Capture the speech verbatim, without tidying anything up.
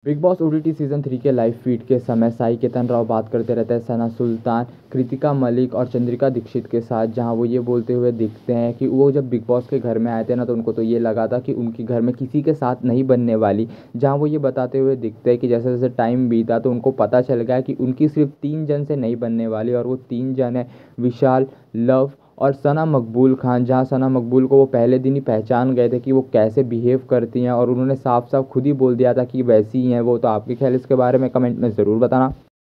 Big Boss OTT season three के live feed के समय साई केतन राव बात करते रहते हैं सना सुल्तान, कृतिका मलिक और चंद्रिका दीक्षित के साथ, जहां वो ये बोलते हुए दिखते हैं कि वो जब बिग बॉस के घर में आए थे ना, तो उनको तो ये लगा था कि उनके घर में किसी के साथ नहीं बनने वाली। जहां वो ये बताते हुए दिखते हैं कि जैसे जैसे टाइम बीता तो उनको पता चल गया कि उनकी सिर्फ तीन जन से नहीं बनने वाली, और वो तीन जन है विशाल, लव और सना मकबूल खान। जहाँ सना मकबूल को वो पहले दिन ही पहचान गए थे कि वो कैसे बिहेव करती हैं, और उन्होंने साफ साफ खुद ही बोल दिया था कि वैसी ही हैं वो। तो आपके ख्याल इसके बारे में कमेंट में ज़रूर बताना।